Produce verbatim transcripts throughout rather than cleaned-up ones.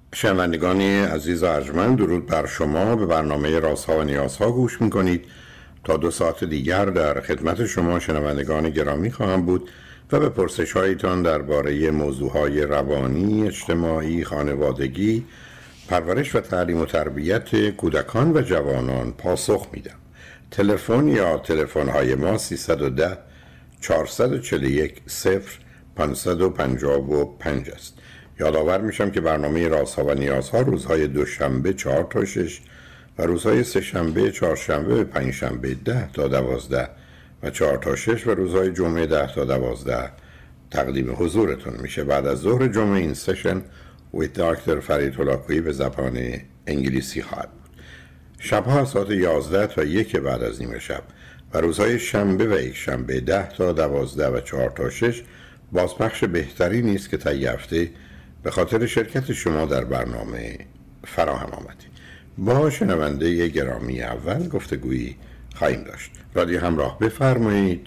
شنوندگان عزیز و ارجمند، درود بر شما. به برنامه رازها و نیازها گوش میکنید. تا دو ساعت دیگر در خدمت شما شنوندگان گرامی خواهم بود و به پرسش هایتان درباره موضوعهای روانی، اجتماعی، خانوادگی، پرورش و تعلیم و تربیت کودکان و جوانان پاسخ میدم. تلفن یا تلفن های ما سیصد و ده چهارصد و چهل و یک صفر پانصد و پنجاه و پنج است. یادآور میشم که برنامه رازها و نیازها روزهای دوشنبه چهار تا شش و روزهای سه شنبه، چهارشنبه و پنج شنبه ده تا دوازده و چهار تا شش و روزهای جمعه ده تا دوازده تقدیم حضورتون میشه. بعد از ظهر جمعه این سشن ویت دکتر فرید هولاکویی به زبان انگلیسی خواهد بود. شبها ساعت یازده تا یک بعد از نیمه شب و روزهای شنبه و یک شنبه ده تا دوازده و چهار تا شش بازپخش بهتری نیست که طی هفته به خاطر شرکت شما در برنامه فراهم آمدید. با شنونده گرامی اول گفتگویی خواهیم داشت. رادیو همراه، بفرمایید.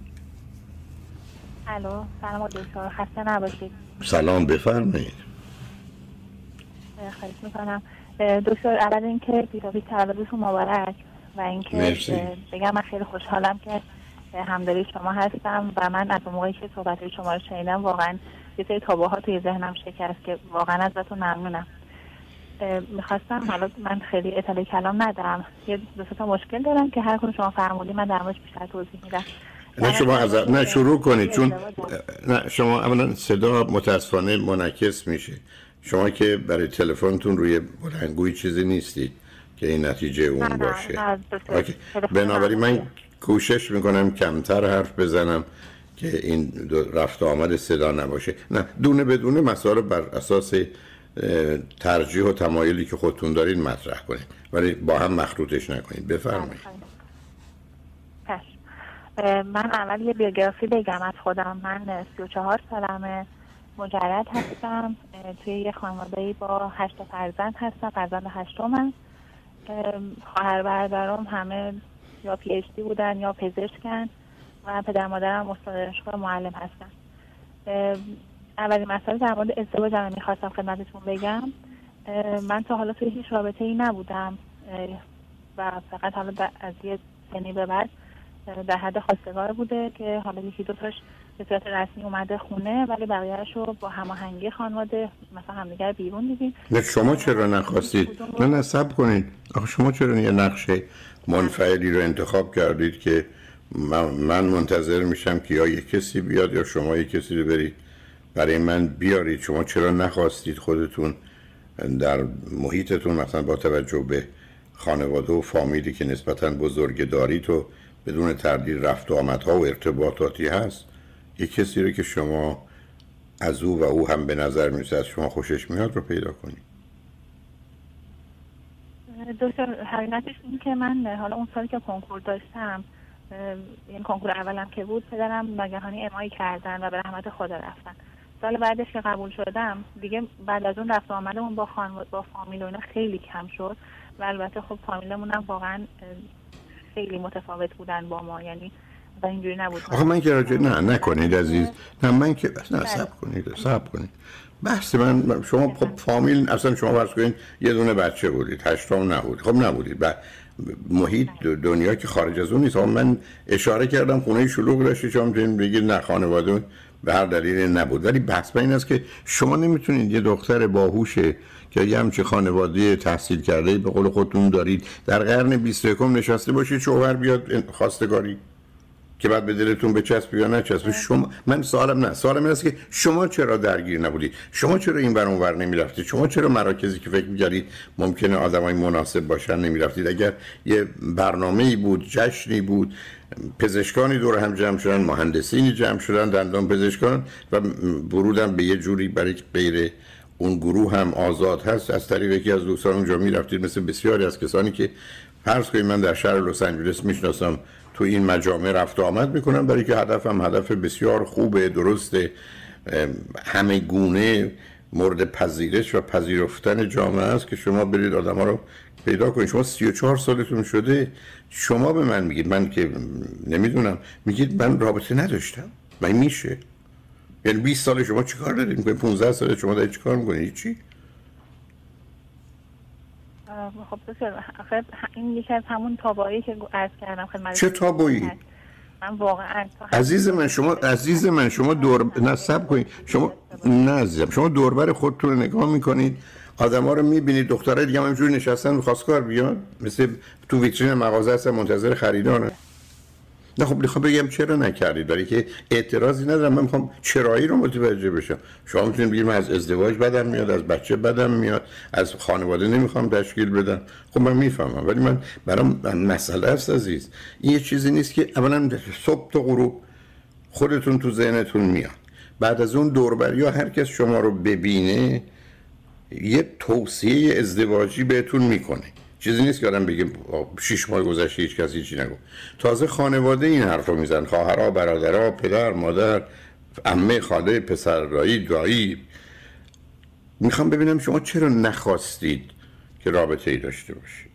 الو، سلام دکتر، خسته نباشید. سلام، بفرمایید. خواهش میکنم دکتر، اول اینکه بی‌تابی تولدتون مبارک و اینکه بگم من خیلی خوشحالم که همدلی شما هستم و من از اون موقعی که صحبت شما رو شنیدم واقعا یه سری تابوها توی ذهنم شکست که واقعا ازتون ممنونم. میخواستم، حالا من خیلی اطلاع کلام ندارم، یه دو تا مشکل دارم که هر کدوم شما فرمودی من در موردش بیشتر توضیح میدم. نه شما از نه شروع کنید، چون نه شما اولا صدا متاسفانه منعکس میشه. شما که برای تلفنتون روی بلندگوی چیزی نیستید که این نتیجه اون باشه. بنابراین من کوشش میکنم کمتر حرف بزنم که این رفت و آمد صدا نباشه. نه، دونه بدونه مسائل بر اساس ترجیح و تمایلی که خودتون دارین مطرح کنید، ولی با هم مخلوطش نکنید. بفرمایید. من اول یه بیوگرافی بگم از خودم. من سی و چهار سالمه، مجرد هستم، توی یه خانواده‌ای با هشت فرزند هستم، فرزند هشتمم. خواهر برادرام همه یا پی اچ دی بودن یا پزشکن و پدر مادرم استاد دانشگاه معلم هستن. اولین مسئله در مورد ازدواجم میخواستم خدمتتون بگم. من تا حالا توی هیچ رابطه ای نبودم و فقط حالا از یه سنی به بعد در حد خواستگار بوده که حالا یکی دو تاش به صورت رسمی اومده خونه، ولی بقیه‌اشو با هماهنگی خانواده مثلا همدیگر بیرون دیدیم. نه شما چرا نخواستید؟ نه نه صبر کنید. آخه شما چرا یه نقشه منفعلی رو انتخاب کردید که من, من منتظر میشم که یا یک کسی بیاد یا شما یک کسی رو برید برای من بیارید؟ شما چرا نخواستید خودتون در محیطتون مثلا با توجه به خانواده و فامیلی که نسبتاً بزرگ دارید و بدون تردید رفت و آمدها و ارتباطاتی هست یک کسی رو که شما از او و او هم به نظر میرسه از شما خوشش میاد رو پیدا کنید؟ دکتر حقیقتش این که من حالا اون سالی که کنکور داشتم، این کنکور اولم که بود، پدرم ناگهانی اعمایی کردن و به رحمت خدا رفتن. سال بعدش که قبول شدم دیگه بعد از اون رفت و آمدمون با خانواده با فامیل و اینا خیلی کم شد و البته خب فامیلمون هم واقعا خیلی متفاوت بودن با ما، یعنی و اینجوری نبود. آخه من که راجع نه نکنید عزیز، نه من که نه صبر کنید صبر کنید بحث من شما خب فامیل اصلا شما فرض کنید یه دونه بچه بودید، هشتم نبود، خب نبودید و محیط دنیا که خارج از اون نیست. من اشاره کردم خونه شلوغ داشتی، شما میتونید بگید نه خانواده به هر دلیلی نبود، ولی بحث این است که شما نمیتونید یه دختر باهوشه که یه همچین خانواده تحصیل کرده به قول خودتون دارید در قرن بیست و یکم نشسته باشید شوهر بیاد خواستگاری که بعد به دلتون بچسب یا نچسب. شما من سوالم نه سوالم این است که شما چرا درگیر نبودید؟ شما چرا این ور اون ور نمیرفتید؟ شما چرا مراکزی که فکر می‌کردید ممکنه آدمای مناسب باشن نمیرفتید؟ اگر یه برنامه‌ای بود، جشنی بود، پزشکانی دور هم جمع شدن، مهندسینی جمع شدن، دندان پزشکان و ورودم به یه جوری برای غیر اون گروه هم آزاد هست، از طریق یکی از دوستان اونجا میرفتید، مثل بسیاری از کسانی که فرض کنید من در شهر لس آنجلس میشناسم تو این مجامع رفت و آمد میکنم، برای که هدفم هدف بسیار خوبه، درسته، همه گونه مورد پذیرش و پذیرفتن جامعه است که شما برید آدم ها رو پیدا کنید. شما سی و چهار سالتون شده، شما به من میگید، من که نمیدونم، میگید من رابطه نداشتم. من میشه؟ یعنی بیست سال شما چیکار دارید میکنید؟ پانزده سال شما دارید چیکار میکنید؟ چی؟ خب دکتر آخه این یکی از همون تابویی که عرض کردم خدمت. چه تابویی؟ من واقعا عزیز من شما عزیز من شما دور نصب کنید شما نه عزیزم شما دوربر خودتون رو نگاه میکنید آدما رو میبینید دخترای دیگه هم همینجوری نشستن خواستگار بیان مثل تو ویترین مغازه هستن منتظر خریدارن. نه خب میخوام بگم چرا نکردید برای که اعتراضی ندارم من میخوام چرایی رو متوجه بشم. شما میتونید بگید من از ازدواج بدم میاد از بچه بدم میاد از خانواده نمیخوام تشکیل بدم. خب من میفهمم ولی من برام مسئله است عزیز این یه چیزی نیست که اولا صبح تا غروب خودتون تو ذهنتون میاد بعد از اون دوربری ها هر کس شما رو ببینه یه توصیه ازدواجی بهتون میکنه. چیزی نیست که آدم بگه شش ماه گذشته هیچ کسی هیچی نگفت. تازه خانواده این حرف رو میزن خواهرها برادرها پدر مادر عمه خاله پسر دایی دایی. میخوام ببینم شما چرا نخواستید که رابطه ای داشته باشید.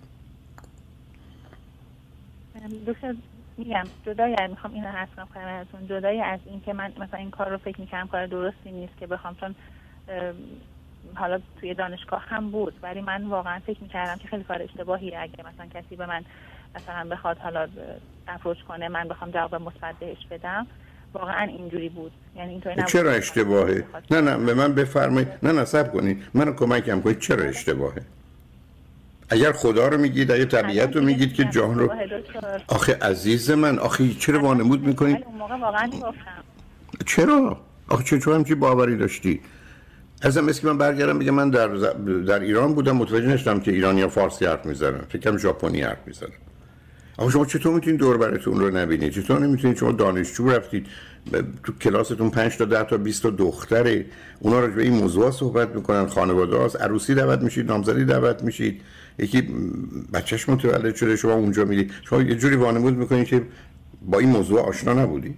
دوست میگم جدای از میخوام اینو حرف کنم خدمتتون جدای از این که من مثلا این کار رو فکر میکنم کار درستی نیست که بخوام چون حالا توی دانشگاه هم بود ولی من واقعا فکر میکردم که خیلی کار اشتباهیه اگه مثلا کسی به من مثلا بخواد حالا اپروچ کنه من بخوام جواب مثبت بهش بدم واقعا اینجوری بود. یعنی اینطوری نبود. چرا اشتباهه؟ نه نه به من بفرمایید. نه نه صبر کنید منو کمکم کنید چرا اشتباهه؟ اگر خدا رو میگید اگه طبیعت رو میگید که جهان رو آخه عزیز من آخه چرا وانمود میکنید؟ اون موقع واقعا گفتم چرا؟ آخه چطور همچی باوری داشتی؟ ازم مثل که من برگردم بگم من در در ایران بودم متوجه نشدم که ایرانی ها فارسی حرف میزنن فکرم ژاپنی حرف میزنن. آخه شما چطور میتونید دور براتون رو نبینید؟ چطور نمیتونید شما دانشجو رفتید تو کلاستون پنج تا ده تا بیست تا دختره اونا راجع به این موضوع صحبت میکنن خانواده هاست عروسی دعوت میشید نامزدی دعوت میشید یکی بچهش متولد شده شما اونجا میرید شما یه جوری وانمود میکنید که با این موضوع آشنا نبودید.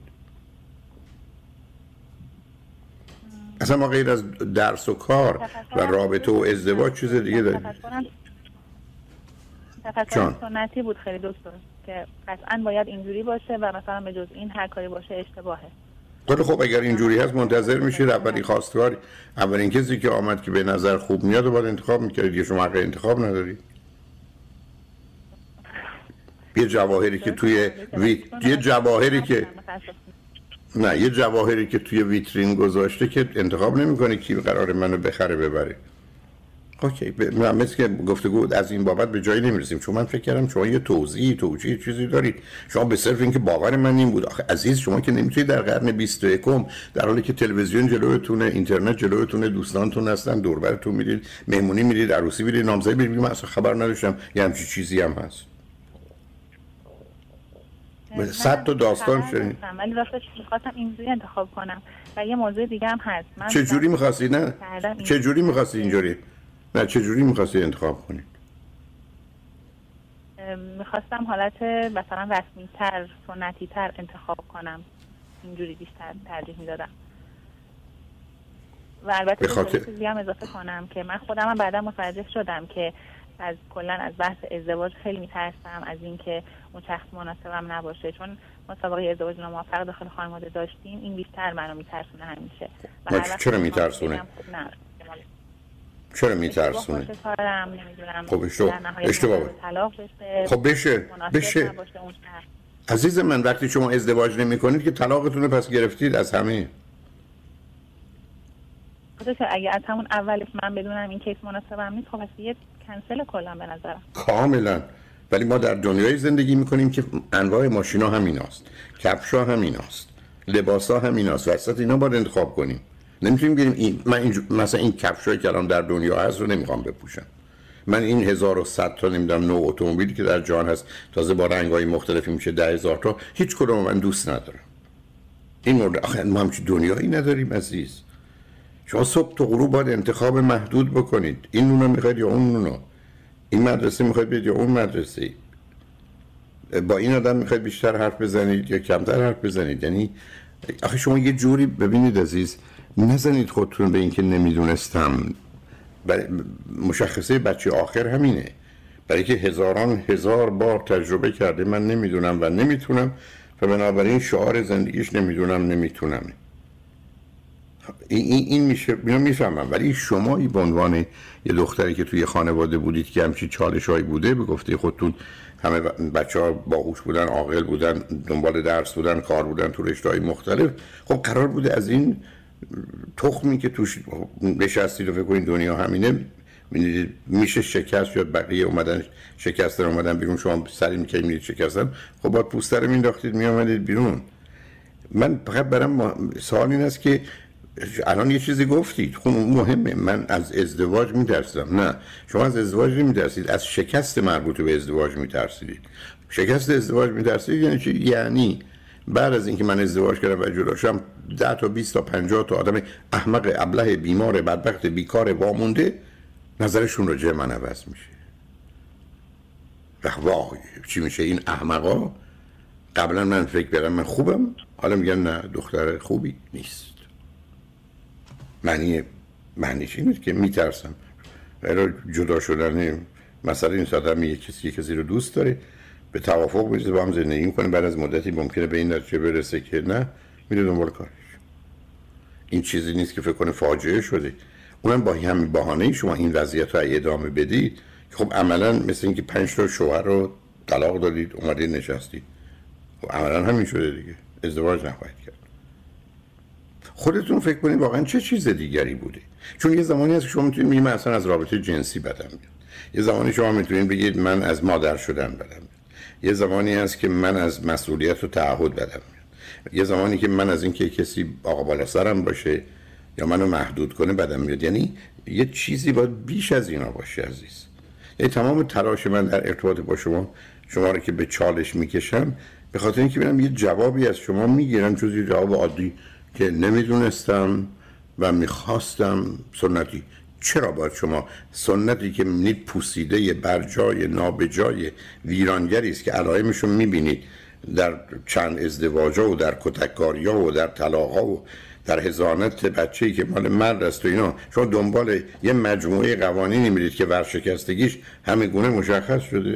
اصلا ما غیر از درس و کار و رابطه و ازدواج چیز دیگه داریم. تفکر سنتی بود خیلی دکتر که قطعا باید اینجوری باشه و مثلا به جز این هر کاری باشه اشتباهه. خیلی خب اگر اینجوری هست منتظر میشید اولی خواستگار اولین کسی که آمد که به نظر خوب میاد و باید انتخاب میکردید یا شما حق انتخاب ندارید؟ یه جواهری که توی وی... یه جواهری که نه یه جواهری که توی ویترین گذاشته که انتخاب نمیکنه کی قراره منو بخره ببره. اوکی ب... مثل که گفتگو از این بابت به جایی نمیرسیم چون من فکر کردم شما یه توضیحی توجیه چیزی دارید. شما به صرف اینکه باور من این بود آخه عزیز شما که نمیتونید در قرن بیست و یکم در حالی که تلویزیون جلوتونه اینترنت جلوتونه دوستانتون هستن دور برتون میرید مهمونی میرید عروسی میرید نامزدی میرید من اصلا خبر نداشتم یه همچین چیزی هم هست. صد تا داستان شدید ولی راستش می‌خواستم اینجوری انتخاب کنم و یه موضوع دیگه هم هست. من چه جوری می‌خواستی نه چه جوری می‌خواستی اینجوری نه چه جوری می‌خواستی انتخاب کنی؟ می‌خواستم حالت مثلا رسمی‌تر سنتی‌تر انتخاب کنم اینجوری بیشتر ترجیح می‌دادم. و البته بخاطر چیزی هم اضافه کنم که من خودم هم بعدا متوجه شدم که از کلا از بحث ازدواج خیلی میترسم از اینکه اون شخص مناسبم نباشه چون ما سابقه ازدواج ناموفق داخل خانواده داشتیم این بیشتر منو میترسونه همیشه. و چرا میترسونه؟ چرا میترسونه؟ خب اشتباه اشتباه خب بشه بشه عزیز من وقتی شما ازدواج نمی کنید که طلاقتون رو پس گرفتید از همه. اگه از همون اولش من بدونم این کیس مناسبم نیست خب پس یه کنسل کلا به نظرم. کاملا. ولی ما در دنیای زندگی میکنیم که انواع ماشینا همین هست کفشا همین هست لباسا همین هست وسط اینا باید انتخاب کنیم. نمیتونیم بگیم این من این مثلا این کفشایی که الان در دنیا هست رو نمیخوام بپوشم من این هزار و صد تا نمیدونم نوع اتومبیلی که در جهان هست تازه با رنگ‌های مختلفی میشه ده هزار تا هیچ کدوم من دوست ندارم. این مورد آخه ما همچین دنیایی نداریم عزیز. شما صبح تا غروب باید انتخاب محدود بکنید این نونو میخواید یا اون نونو این مدرسه میخواید برید یا اون مدرسه با این آدم میخواید بیشتر حرف بزنید یا کمتر حرف بزنید. یعنی آخه شما یه جوری ببینید عزیز نزنید خودتون به این که نمیدونستم. مشخصه بچه آخر همینه برای که هزاران هزار بار تجربه کرده من نمیدونم و نمیتونم و بنابراین شعار زندگیش نمیدونم نمیتونم. این این میشه، اینو میفهمم، ولی شما به عنوان یه دختری که توی خانواده بودید که همچین چالشایی بوده، به گفته خودتون همه بچه‌ها باهوش بودن، عاقل بودن، دنبال درس بودن، کار بودن تو رشته‌های مختلف، خب قرار بوده از این تخمی که توش نشستید و فکر کنید دنیا همینه میشه شکست، یا بقیه اومدن شکستن اومدن بیرون، شما سری میکنید میرید شکستن، خب باید پوسته رو مینداختید میامدید بیرون. من فقط برام سوال این است که الان یه چیزی گفتید، خب مهمه، من از ازدواج میترسم. نه، شما از ازدواج نمیترسید، از شکست مربوط به ازدواج میترسید. شکست ازدواج میترسید یعنی چی؟ یعنی بعد از اینکه من ازدواج کردم و جدا شدم ده تا بیست تا پنجاه تا آدم احمق، ابله، بیمار، بدبخت، بیکار، وامونده نظرشون راجع به من عوض میشه. واه چی میشه این احمقا؟ قبلا من فکر کردم من خوبم، حالا میگن نه دختر خوبی نیست. معنی معنیش اینه که میترسم. ولی جدا شدن مثلا این ساعت هم یک کسی کسی رو دوست داره، به توافق بریزه با هم زندگی میکنه، بعد از مدتی ممکنه به این نتیجه برسه که نه، میره دنبال کارش. این چیزی نیست که فکر کنه فاجعه شده. اونم با همین بهانه شما این وضعیت رو ادامه بدید، خب عملا مثل اینکه پنج تا شوهر رو طلاق دادید اومدید نشستید. خب عملا همین شده دیگه، ازدواج نخواهید کرد. خودتون فکر کنید واقعا چه چیز دیگری بوده. چون یه زمانی هست که شما میتونید بگید من اصلا از رابطه جنسی بدم میاد، یه زمانی شما میتونید بگید من از مادر شدن بدم میاد، یه زمانی هست که من از مسئولیت و تعهد بدم میاد، یه زمانی که من از اینکه کسی آقا بالا سرم باشه یا منو محدود کنه بدم میاد. یعنی یه چیزی باید بیش از اینا باشه عزیز. یعنی تمام تلاش من در ارتباط با شما شما رو که به چالش میکشم به خاطر اینکه ببینم یه جوابی از شما میگیرم، جز یه جواب عادی که نمیدونستم و میخواستم سنتی. چرا باید شما سنتی که میبینید پوسیده بر جای نابجای ویرانگری است که علائمشو میبینید در چند ازدواجا و در کتککاری‌ها و در طلاق‌ها و در حضانت بچه‌ای که مال مرد است و اینا، شما دنبال یه مجموعه قوانینی میرید که ورشکستگیش همه گونه مشخص شده،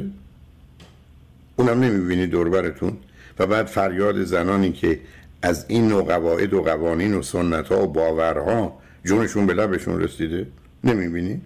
اونم نمیبینید دور برتون، و بعد فریاد زنانی که از این نوع قواعد و قوانین و سنت‌ها و باورها جونشون به لبشون رسیده نمیبینی؟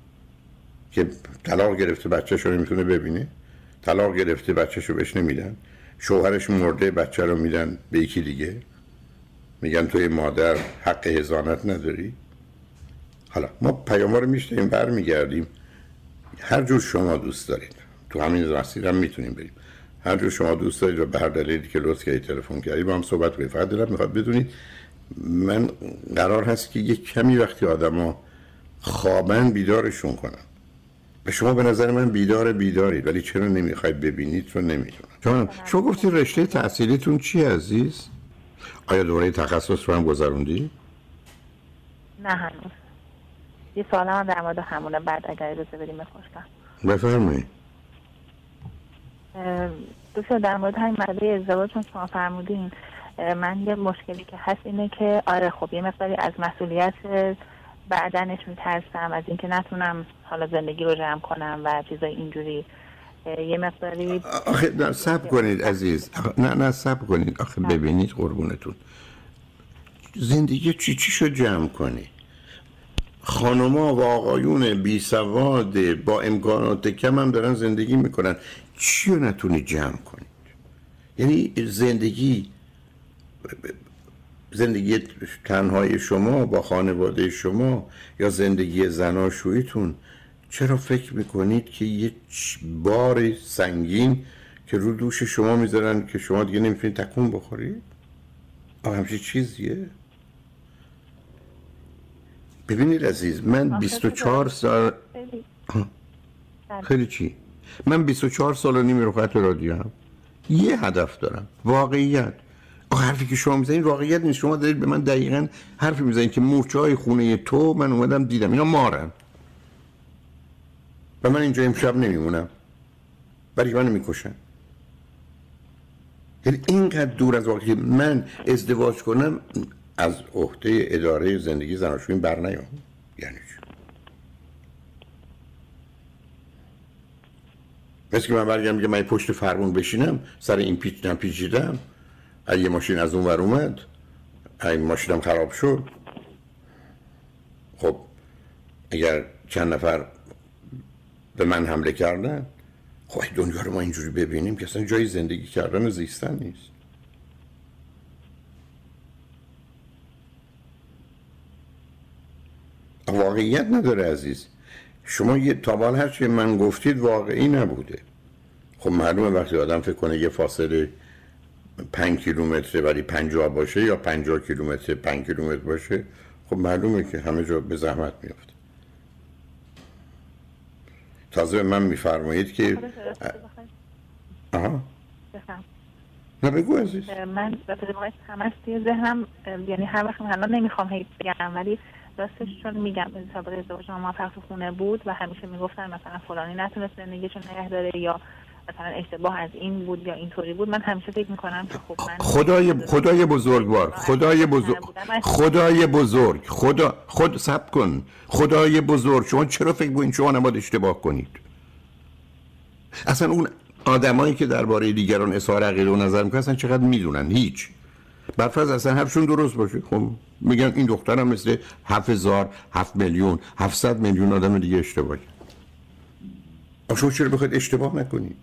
که طلاق گرفته بچه‌شو نمیتونه ببینه، طلاق گرفته بچه‌شو بهش نمیدن، شوهرش مرده بچه رو میدن به یکی دیگه، میگن توی مادر حق حضانت نداری. حالا ما پیام‌ها رو میشنیم برمیگردیم، هر جور شما دوست دارید تو همین مسیر هم میتونیم بریم، هر جور شما دوست دارید و به هر دلیلی که لطف کردید تلفن کردید با هم صحبت کنید. فقط دلم میخواد بدونید من قرار هست که یک کمی وقتی آدما خوابن بیدارشون کنم. به شما به نظر من بیدار بیدارید، ولی چرا نمیخواید ببینید رو نمیدونم. شما شما گفتید رشته تحصیلیتون چیه عزیز؟ آیا دوره تخصص رو هم گذروندی؟ نه هنوز. یه سوال هم در مورد همونه، بعد اگر اجازه بدیم بپرسم. بفرمایید. دوستان در مورد همین مسئله ازدواج چون شما فرمودین، من یه مشکلی که هست اینه که آره خب یه مقداری از مسئولیت بعدنش میترسم، از اینکه نتونم حالا زندگی رو جمع کنم و چیزای اینجوری. یه مقداری آخه نه صبر کنید عزیز، نه نه صبر کنید. آخه ببینید قربونتون، زندگی چی چی شو جمع کنی؟ خانوما و آقایون بی سواد با امکانات کم هم دارن زندگی میکنن، چی رو نتونی جمع کنید؟ یعنی زندگی زندگی تنهای شما با خانواده شما یا زندگی زناشویتون، چرا فکر میکنید که یه بار سنگین که رو دوش شما میذارن که شما دیگه نمیتونید تکون بخورید؟ آه همچین چیزیه؟ ببینید عزیز، من بیست و چهار سال خیلی چی؟ من بیست و چهار سال و نیم رو خط رادیو هم یه هدف دارم، واقعیت. آخه حرفی که شما میزنید واقعیت نیست. شما دارید به من دقیقاً حرفی میزنید که مورچه های خونه تو من اومدم دیدم اینا مارن و من اینجا امشب نمیمونم ولی من میکشن. یعنی اینقدر دور از واقعی من ازدواج کنم از عهده اداره زندگی زناشویی بر نیام. یعنی چی؟ مثل که من برگم میگم من پشت فرمون بشینم سر این پیچ نپیچیدم، اگه ماشین از اون ور اومد، اگه ماشینم خراب شد، خب اگر چند نفر به من حمله کردن، خب دنیا رو ما اینجوری ببینیم که اصلا جای زندگی کردن و زیستن نیست. واقعیت نداره عزیز. شما یه تابال هر چی من گفتید واقعی نبوده. خب معلومه وقتی آدم فکر کنه یه فاصله پنج کیلومتره ولی پنجاه باشه یا پنجاه کیلومتر پنج کیلومتر باشه، خب معلومه که همه جا به زحمت میفته. تازه به من میفرمایید که آها نه بگو عزیز. من به طور همش توی ذهنم، یعنی هر وقت الان نمیخوام هیچ بگم ولی راستش چون میگم سابقه ازدواج ما موفق تو خونه بود و همیشه میگفتن مثلا فلانی نتونست زندگیشو نگه داره یا مثلا اشتباه از این بود یا اینطوری بود، من همیشه فکر میکنم که خب من خدای خدای بزرگوار، خدای بزرگ، خدای بزرگ، خدا خود صبر کن، خدای بزرگ، شما چرا فکر می‌کنید شما نباید اشتباه کنید؟ اصلا اون آدمایی که درباره دیگران اظهار عقیده و نظر میکنن اصلا چقدر میدونن؟ هیچ. برفرض اصلا حرفشون درست باشه، خب میگن این دخترم مثل هفت هزار، هفت میلیون، هفتصد میلیون آدم دیگه اشتباهی. شما چرا بخواید اشتباه نکنید؟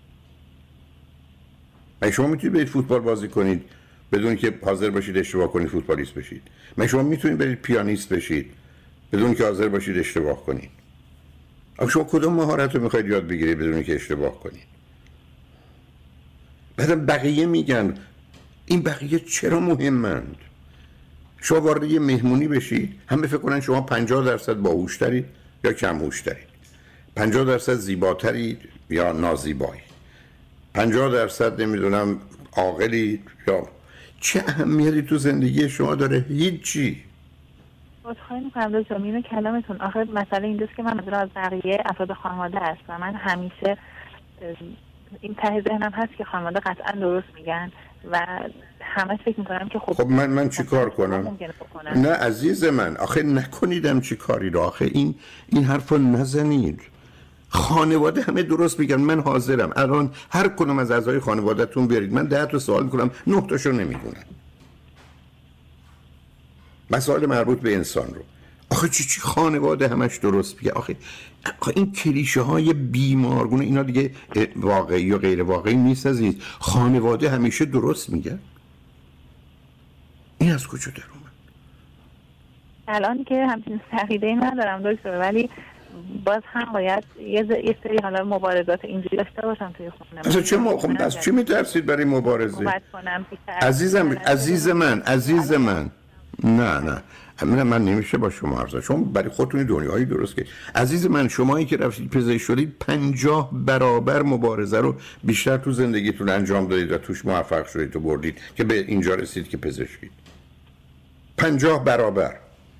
اگه شما میتونید برید فوتبال بازی کنید بدون که حاضر باشید اشتباه کنید فوتبالیست بشید. من شما میتونید برید پیانیست بشید بدون که حاضر باشید اشتباه کنید. اما شما کدوم مهارت رو میخواید یاد بگیرید بدون که اشتباه کنید؟ بعدم بقیه میگن این بقیه چرا مهمند؟ شما وارد یه مهمونی بشید هم فکر کنن شما پنجاه درصد باهوشترید یا کم هوشترید، پنجاه درصد زیباترید یا نازیبایی، پنجاه درصد نمیدونم عاقلید یا چه اهمیتی تو زندگی شما داره؟ هیچی. خواهی میکنم دکتر میونه کلامتون. آخر مسئله اینجاست که من منظور از بقیه افراد خانواده هست و من همیشه این ته ذهنم هست که خانواده قطعا درست میگن و همه فکر میکنم که خب خب من من چی کار کنم؟ نه عزیز من، آخه نکنیدم چی کاری رو، آخه این این حرفو نزنید. خانواده همه درست میگن، من حاضرم الان هر کدوم از اعضای خانوادهتون برید من ده تا سوال میکنم نه تاشو نمیدونن. مسائل مربوط به انسان رو آخه چی چی خانواده همش درست میگه. آخه آخه این کلیشه های بیمارگونه اینا دیگه واقعی یا غیر واقعی نیست عزیز. خانواده همیشه درست میگه. این از کجا در اومد؟ الان که همچین عقیده‌ای ندارم دکتر، ولی باز هم باید یه, ز... یه سری حالا مبارزات اینجوری داشته باشم توی خونه. اصلا چه م... خب از چی میترسید برای مبارزه؟ عزیزم عزیز من عزیز من نه نه من من نمیشه با شما عرض. شما برای خودتون دنیایی درست که عزیز من، شمایی که رفتید پزشک شدید پنجاه برابر مبارزه رو بیشتر تو زندگیتون انجام دادید و توش موفق شدید و بردید که به اینجا رسید که پزشکید. پنجاه برابر.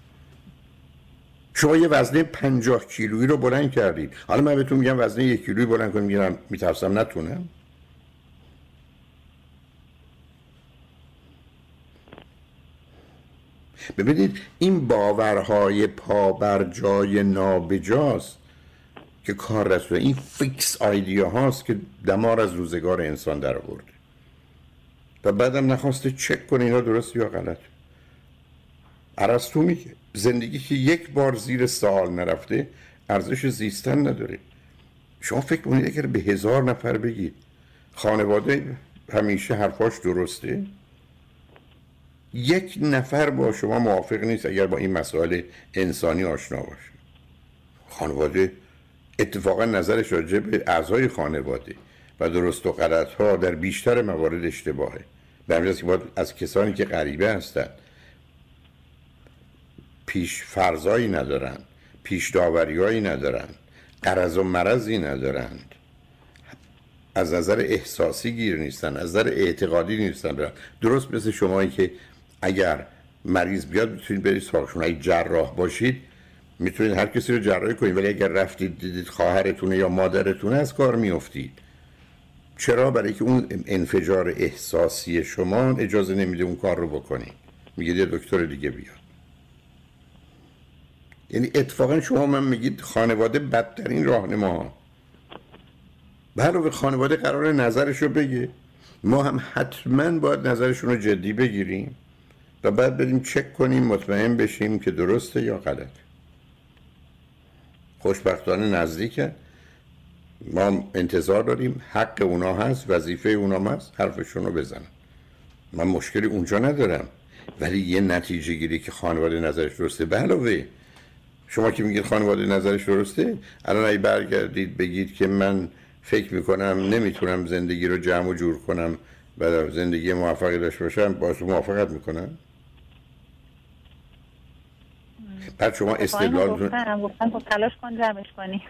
شما یه وزنه پنجاه کیلویی رو بلند کردید، حالا من بهتون میگم وزنه یک کیلویی بلند کنم میگم میترسم نتونم. ببینید این باورهای پا بر جای نابجاست که کار رسوله. این فیکس آیدیا هاست که دمار از روزگار انسان در آورده و بعدم نخواسته چک کنه اینا درست یا غلط. ارسطو میگه زندگی که یک بار زیر سوال نرفته ارزش زیستن نداره. شما فکر کنید اگر به هزار نفر بگید خانواده همیشه حرفاش درسته، یک نفر با شما موافق نیست اگر با این مسائل انسانی آشنا باشه. خانواده اتفاقا نظرش راجع به اعضای خانواده و درست و غلط ها در بیشتر موارد اشتباهه. به همین جهت که باید از کسانی که غریبه هستند پیش فرضایی ندارن، پیش داوریایی ندارن، غرض و مرضی ندارند، از نظر احساسی گیر نیستن، از نظر اعتقادی نیستن برن. درست مثل شمایی که اگر مریض بیاد میتونید برید سراغشون. اگه جراح باشید میتونید هر کسی رو جراحی کنید، ولی اگر رفتید دیدید خواهرتونه یا مادرتونه از کار میافتید. چرا؟ برای که اون انفجار احساسی شما اجازه نمیده اون کار رو بکنید. میگید یه دکتر دیگه بیاد. یعنی اتفاقا شما من میگید خانواده بدترین راهنما. برای خانواده قرار نظرش رو بگه، ما هم حتما باید نظرشون رو جدی بگیریم و بعد بریم چک کنیم مطمئن بشیم که درسته یا غلطه. خوشبختانه نزدیکه، ما انتظار داریم، حق اونا هست، وظیفه اونا هست حرفشون رو بزنن. من مشکلی اونجا ندارم، ولی یه نتیجه گیری که خانواده نظرش درسته. به علاوه شما که میگید خانواده نظرش درسته، الان اگه برگردید بگید که من فکر میکنم نمیتونم زندگی رو جمع و جور کنم و زندگی موفقی داشته باشم، باش موافقت میکنم؟ بعد شما استدلال گفتم گفتم خب تلاش کن جمعش کنی.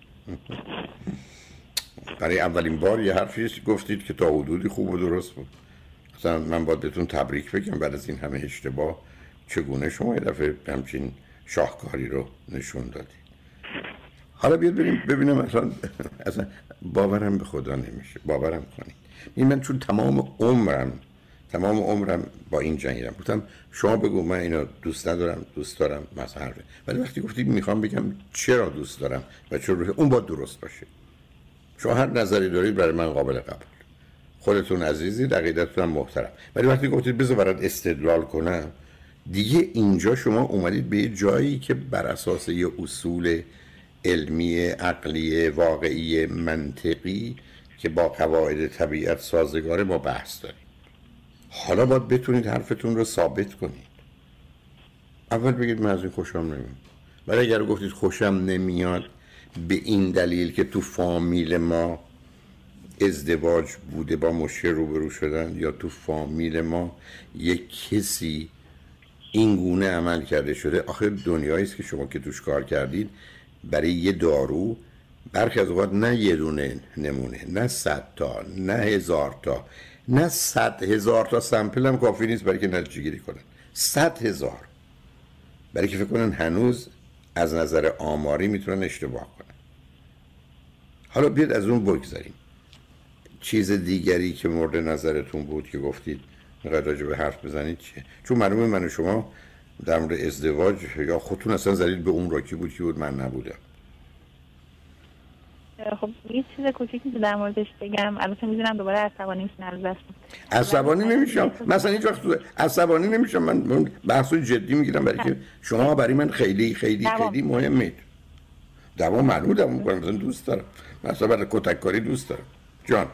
برای اولین بار یه حرفی گفتید که تا حدودی خوب و درست بود. مثلا من باید بهتون تبریک بگم بعد از این همه اشتباه چگونه شما یه دفعه همچین شاهکاری رو نشون دادید. حالا بیاد بریم ببینم اصلا اصلا باورم به خدا نمیشه، باورم کنید. این من چون تمام عمرم تمام عمرم با این جنگیدم، گفتم شما بگو من اینو دوست ندارم، دوست دارم، مثلا. ولی وقتی گفتید میخوام بگم چرا دوست دارم و چرا، اون باید درست باشه. شما هر نظری دارید برای من قابل قبول، خودتون عزیزید، عقیدتون هم محترم. ولی وقتی گفتید بذار برات استدلال کنم، دیگه اینجا شما اومدید به یه جایی که بر اساس یه اصول علمی، عقلی، واقعی، منطقی که با قواعد طبیعت سازگاره با بحث دارید. حالا باید بتونید حرفتون رو ثابت کنید. اول بگید من از این خوشم نمیاد. ولی اگر گفتید خوشم نمیاد به این دلیل که تو فامیل ما ازدواج بوده با مشکل روبرو شدن، یا تو فامیل ما یک کسی این گونه عمل کرده شده، آخر دنیایی است که شما که توش کار کردید برای یه دارو برخی از اوقات نه یه دونه نمونه، نه صد تا، نه هزار تا، نه صد هزار تا سمپل هم کافی نیست برای که نتیجه گیری کنن. صد هزار برای که فکر کنن هنوز از نظر آماری میتونن اشتباه کنن. حالا بیاد از اون بگذاریم. چیز دیگری که مورد نظرتون بود که گفتید میخواید راجع به حرف بزنید چیه؟ چون معلومه من و شما در مورد ازدواج یا خودتون اصلا زدید به اون راکی بود که بود من نبودم. خب یه چیز کوچیکی که در موردش بگم، البته میدونم دوباره عصبانی میشین از دست. عصبانی نمیشم، مثلا هیچ وقت عصبانی نمیشم. من بحثو جدی میگیرم برای که شما برای من خیلی خیلی دوام. خیلی مهمید. دوام معلومه دوام میکنم، مثلا دوست دارم، مثلا برای کتک کاری دوست دارم. جان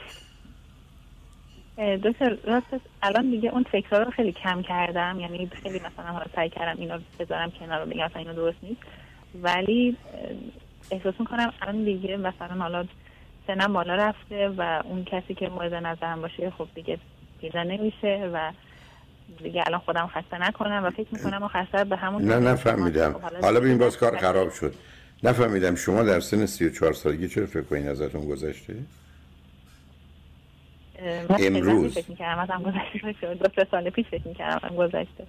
دکتر راست الان دیگه اون فکرها رو خیلی کم کردم، یعنی خیلی مثلا حالا سعی کردم اینو بذارم کنار و بگم مثلا اینو درست نیست، ولی احساس میکنم الان دیگه مثلا حالا سنم بالا رفته و اون کسی که مورد نظرم باشه خب دیگه پیدا نمیشه و دیگه الان خودم خسته نکنم و فکر میکنم خسته به همون. نه نفهمیدم. حالا ببین باز کار خراب شد. نفهمیدم شما در سن سی و چهار سالگی چرا فکر کنین ازتون گذشته؟ امروز فکر می‌کردم ازم گذشته، دو سه سال پیش فکر می‌کردم ازم گذشته.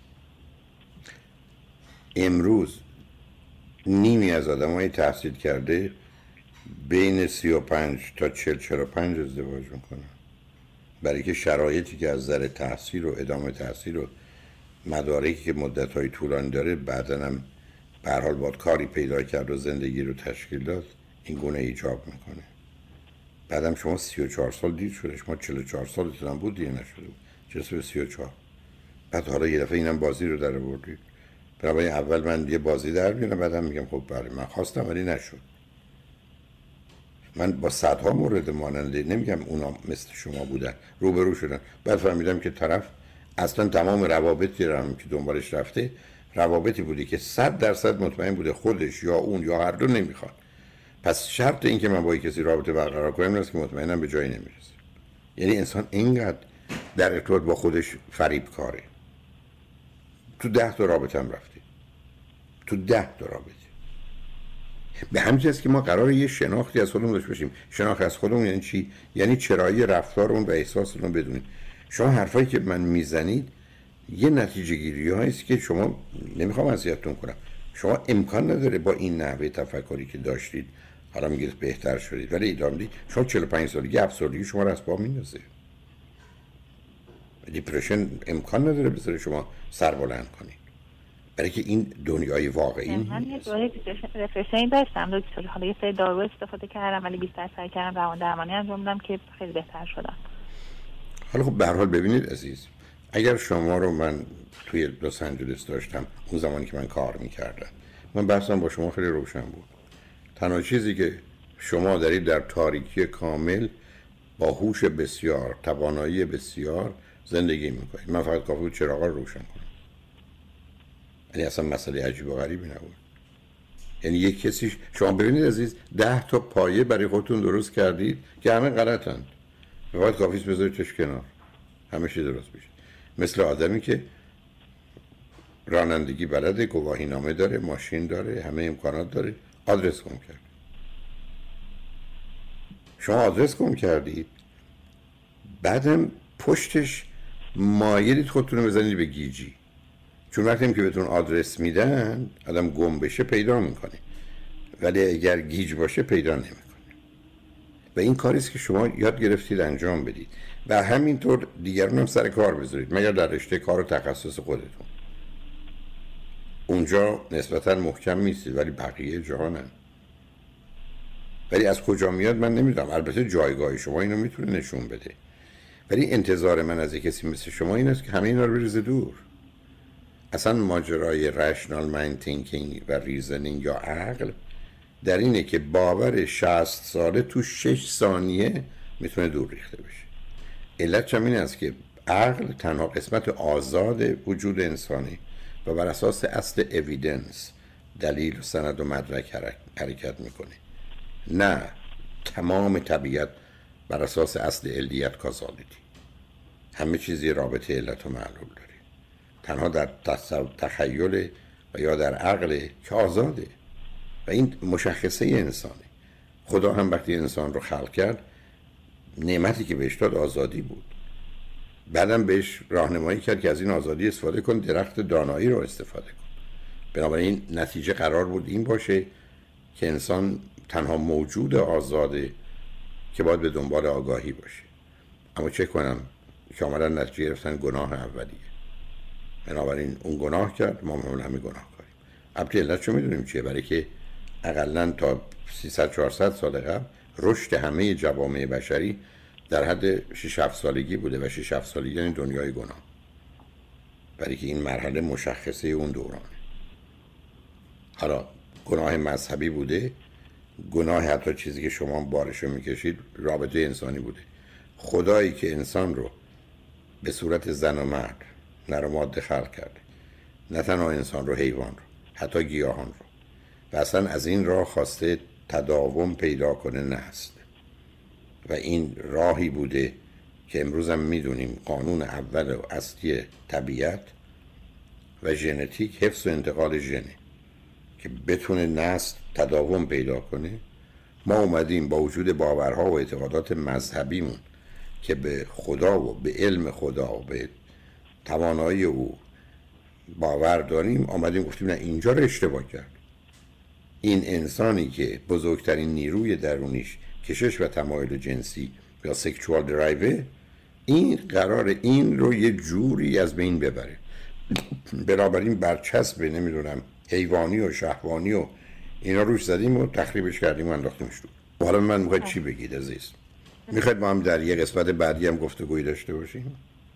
امروز نیمی از آدمای تحصیل کرده بین سی و پنج تا چهل چهل و پنج ازدواج میکنن، برای که شرایطی که از نظر تحصیل و ادامه تحصیل و مدارکی که مدت‌های طولانی داره، بعداً هم به هر حال باید کاری پیدا کرد و زندگی رو تشکیل داد، این گونه ایجاب میکنه. بعدم شما سی و چهار سال دیر شده، شما چهل و چهار سالتون هم بود دیر نشده بود، چرا به سی و چهار؟ بعد حالا یه دفعه اینم بازی رو در آوردید. برای اول من یه بازی در میارم، بعدم میگم خب بله من خواستم ولی نشد. من با صدها مورد ماننده، نمیگم اونا مثل شما بودن، روبرو شدن، بعد فهمیدم که طرف اصلا تمام روابطی رو هم که دنبالش رفته روابطی بودی که صد درصد مطمئن بوده خودش یا اون یا هر دو نمیخواد. پس شرط این که من با کسی رابطه برقرار کنم این است که مطمئنم به جایی نمیرسه. یعنی انسان اینقدر در ارتباط با خودش فریب کاره. تو ده تا رابطه هم رفته، تو ده تا رابطه. به همین جاست که ما قراره یه شناختی از خودمون داشته باشیم. شناخت از خودمون یعنی چی؟ یعنی چرایی رفتارمون و احساسمون بدونید. شما حرفایی که من میزنید یه نتیجه گیری هاییست که شما، نمیخوام اذیتتون کنم، شما امکان نداره با این نحوه تفکری که داشتید حالا میگید بهتر شدید، ولی ادامه بدید. شما چهل و پنج سالگی افسردگی شما رو از پا میندازه. دیپرشن امکان نداره بذاره شما سر بلند کنید، برای که این دنیای واقعی نیست. من یه دوره دیپرشن داشتم دکتر، حالا یه سری دارو استفاده کردم ولی بیشتر سعی کردم روان درمانی انجام بدم که خیلی بهتر شدم. حالا خب به هر حال ببینید عزیز، اگر شما رو من توی لس آنجلس داشتم اون زمانی که من کار میکردم، من بحثم با شما خیلی روشن بود. تنها چیزی که شما دارید در تاریکی کامل با هوش بسیار، توانایی بسیار زندگی میکنید. من فقط کافی بود چراغا رو روشن کنم. یعنی اصلا مسئله عجیب و غریبی نبود. یعنی یک کسی، شما ببینید عزیز، ده تا پایه برای خودتون درست کردید که همه غلطند. فقط کافیه بذاریدش کنار، همه چی درست میشه. مثل آدمی که رانندگی بلده، گواهی نامه داره، ماشین داره، همه امکانات داره، آدرس گم کرد. شما آدرس گم کردید، بعدم پشتش مایلید خودتون رو بزنید به گیجی، چون وقتی که بهتون آدرس میدن آدم گم بشه پیدا میکنه، ولی اگر گیج باشه پیدا نمیکنه. و این کاریست که شما یاد گرفتید انجام بدید و همینطور دیگران هم سر کار بذارید، مگر در رشته کار و تخصص خودتون. اونجا نسبتا محکم نیستید ولی بقیه جهانن. ولی از کجا میاد من نمیدونم. البته جایگاه شما اینو میتونه نشون بده، ولی انتظار من از یک کسی مثل شما این است که همه اینا رو بریزه دور. اصلا ماجرای رشنال مایند تینکینگ و ریزنینگ یا عقل در اینه که باور شصت ساله تو شش ثانیه میتونه دور ریخته بشه. علت همین است که عقل تنها قسمت آزاد وجود انسانی و بر اساس اصل اویدنس، دلیل و سند و مدرک حرکت میکنه، نه تمام طبیعت بر اساس اصل علیت کازالیتی. همه چیزی رابطه علت و معلول داره. تنها در تخیل و یا در عقل که آزاده و این مشخصه انسانه. خدا هم وقتی انسان رو خلق کرد نعمتی که بهش داد آزادی بود، بعدم بهش راهنمایی کرد که از این آزادی استفاده کن، درخت دانایی رو استفاده کن. بنابراین نتیجه قرار بود این باشه که انسان تنها موجود آزاده که باید به دنبال آگاهی باشه. اما چه کنم که آمدن نتیجه گرفتن گناه اولیه. بنابراین اون گناه کرد، ما هم همین گناه کاریم. البته علتشو میدونیم چیه، برای که اقلن تا سیصد چهارصد سال قبل رشد همه جوامع بشری در حد شش هفت سالگی بوده و شش هفت سالگی یعنی دنیای گناه، برای که این مرحله مشخصه اون دورانه. حالا گناه مذهبی بوده، گناه حتی چیزی که شما بارشو میکشید رابطه انسانی بوده. خدایی که انسان رو به صورت زن و مرد، نر و ماده خلق کرده، نه تنها انسان رو، حیوان رو، حتی گیاهان رو، و اصلا از این راه خواسته تداوم پیدا کنه نسل. و این راهی بوده که امروز هم میدونیم قانون اول و اصلی طبیعت و ژنتیک حفظ و انتقال ژنه که بتونه نسل تداوم پیدا کنه. ما اومدیم با وجود باورها و اعتقادات مذهبیمون که به خدا و به علم خدا و به توانایی او باور داریم، آمدیم گفتیم نه، اینجا رو اشتباه کرد. این انسانی که بزرگترین نیروی درونیش کشش و تمایل جنسی یا سکشوال درایو، این قرار این رو یه جوری از بین ببره. بنابراین برچسب نمیدونم حیوانی و شهوانی و اینا روش زدیم و تخریبش کردیم و انداختیمش رو. حالا من میخواید چی بگید عزیز؟ میخواید ما هم در یه قسمت بعدی هم گفتگویی داشته باشیم؟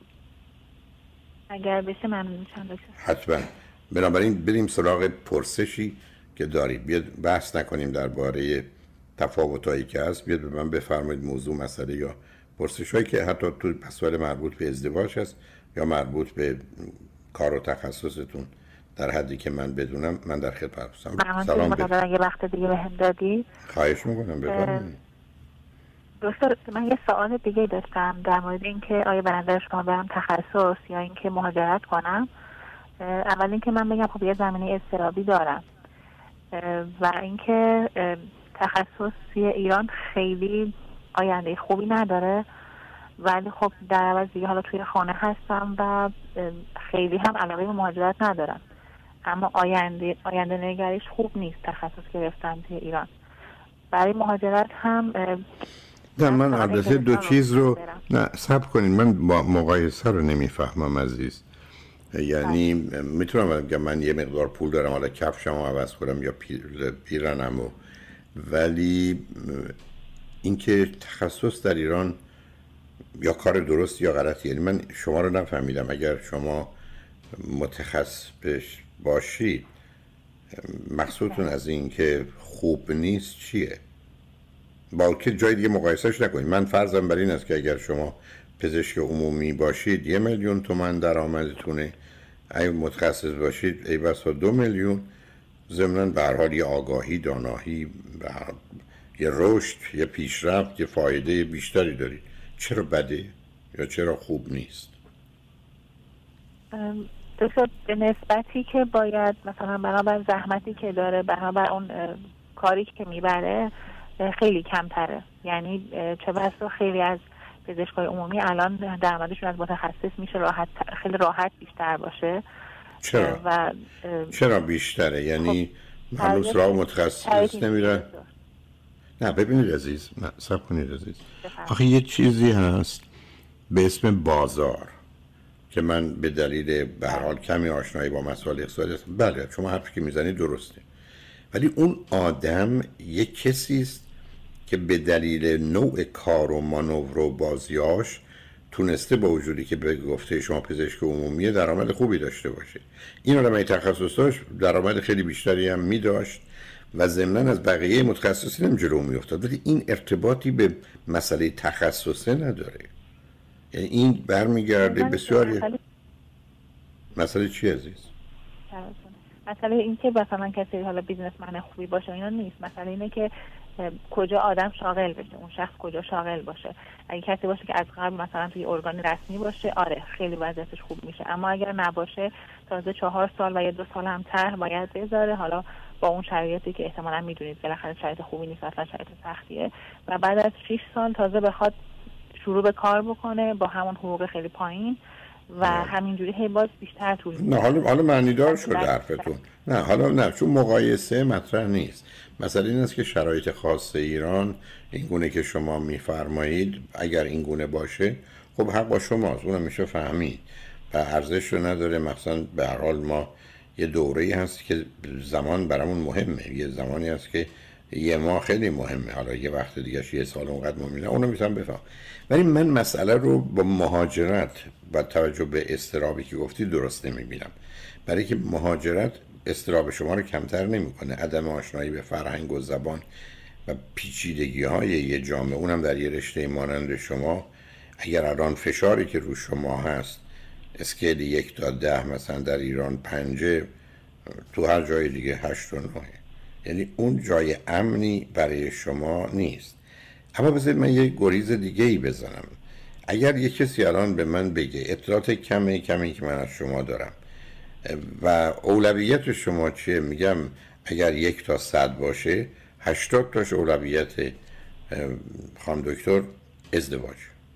اگر بشه ممنون میشم دکتر. حتما. بنابراین بریم سراغ پرسشی که دارید. بیاد بحث نکنیم درباره تفاوتایی که هست. بیاد به من بفرمایید موضوع، مسئله یا پرسشایی که حتی تو مسائل مربوط به ازدواج هست یا مربوط به کار و تخصصتون در حدی که من بدونم من در خدمت هستم. سلام بفرمایید. اگه وقت دیگه بهم دادی خواهش میکنم بفرمایید. دکتر من یه سوال دیگه داشتم در مورد اینکه آیا به نظر شما برم تخصص یا اینکه مهاجرت کنم. اول اینکه من بگم خب یه زمینه اضطرابی دارم و اینکه تخصص توی ایران خیلی آینده خوبی نداره، ولی خب در عوض دیگه حالا توی خانه هستم و خیلی هم علاقه به مهاجرت ندارم، اما آینده آینده نگریش خوب نیست تخصص گرفتن توی ایران. برای مهاجرت هم نه، من البته دو چیز رو نه صبر کنین، من با مقایسه رو نمیفهمم عزیز. یعنی میتونم بگم من یه مقدار پول دارم، حالا کفشم رو عوض کنم یا پیر پیرنم و، ولی اینکه تخصص در ایران یا کار درست یا غلطی، یعنی من شما رو نفهمیدم. اگر شما متخصص باشید مقصودتون از این که خوب نیست چیه؟ با که جای دیگه مقایسهش نکنید. من فرضم بر این است که اگر شما پزشک عمومی باشید یه میلیون تومان درآمدتونه، اگه متخصص باشید ای بسا دو میلیون، ضمناً به هر حال یه آگاهی، دانایی، یه رشد، یه پیشرفت، یه فایده بیشتری دارید. چرا بده یا چرا خوب نیست؟ دکتر به نسبتی که باید مثلا بنابر زحمتی که داره، بنابر اون کاری که میبره خیلی کمتره. یعنی چه بسا خیلی از پزشکای عمومی الان درآمدشون از متخصص میشه راحت، خیلی راحت بیشتر باشه. چرا؟ و چرا بیشتره؟ یعنی خب هنوز راه متخصص نمیرن؟ نه ببینید عزیز، نه صبر کنید عزیز. آخه یه چیزی هست به اسم بازار که من به دلیل به هر حال کمی آشنایی با مسائل اقتصادی هستم. بله شما حرفی که میزنید درسته، ولی اون آدم یک کسی است که به دلیل نوع کار و مانور و بازیاش تونسته با وجودی که به گفته شما پزشک عمومی درآمد خوبی داشته باشه. این آدم تخصص داشت، درآمد خیلی بیشتری هم می داشت و ضمناً از بقیه متخصصین هم جلو می افتاد، ولی این ارتباطی به مسئله تخصصه نداره. یعنی این برمیگرده بسیاری. مسئله چی عزیز؟ مسئله این که مثلا کسی حالا بیزنسمن خوبی باشه اینا نیست. مسئله اینه که کجا آدم شاغل بشه، اون شخص کجا شاغل باشه. اگه کسی باشه که از قبل مثلا توی ارگان رسمی باشه، آره خیلی وضعیتش خوب میشه. اما اگر نباشه، تازه چهار سال و یا دو سال هم طرح باید بذاره، حالا با اون شرایطی که احتمالاً میدونید بالاخره شرایط خوبی نیست، اصلا شرایط سختیه، و بعد از شش سال تازه بخواد شروع به کار بکنه با همون حقوق خیلی پایین و همینجوری هی باز بیشتر طول می‌کشه. نه حالا حالا معنی دار شده حرفتون. نه حالا نه، چون مقایسه مطرح نیست. مثلا این است که شرایط خاص ایران این گونه که شما میفرمایید اگر این گونه باشه خب حق با شماست، اونم میشه فهمید و ارزش رو نداره. مثلا به هر حال ما یه دوره‌ای هست که زمان برامون مهمه، یه زمانی هست که یه ما خیلی مهمه، حالا یه وقت دیگه یه سال اونقدر مهمه، اونو میتونم بفهم. ولی من مسئله رو با مهاجرت با توجه به استرابی که گفتی درست نمیبینم، برای که مهاجرت استراب شما رو کمتر نمیکنه. عدم آشنایی به فرهنگ و زبان و پیچیدگی های یه جامعه، اونم در یه رشته مانند شما، اگر الان فشاری که رو شما هست اسکیل یک تا ده مثلا در ایران پنجه، تو هر جای دیگه هشت و نه، یعنی اون جای امنی برای شما نیست. اما بذارید من یه گریز دیگه ای بزنم. اگر یه کسی الان به من بگه اطلاعات کمی کمی که من از شما دارم و اولویت شما چیه، میگم اگر یک تا صد باشه هشتاد تاش اولویت خانم دکتر ازدواج،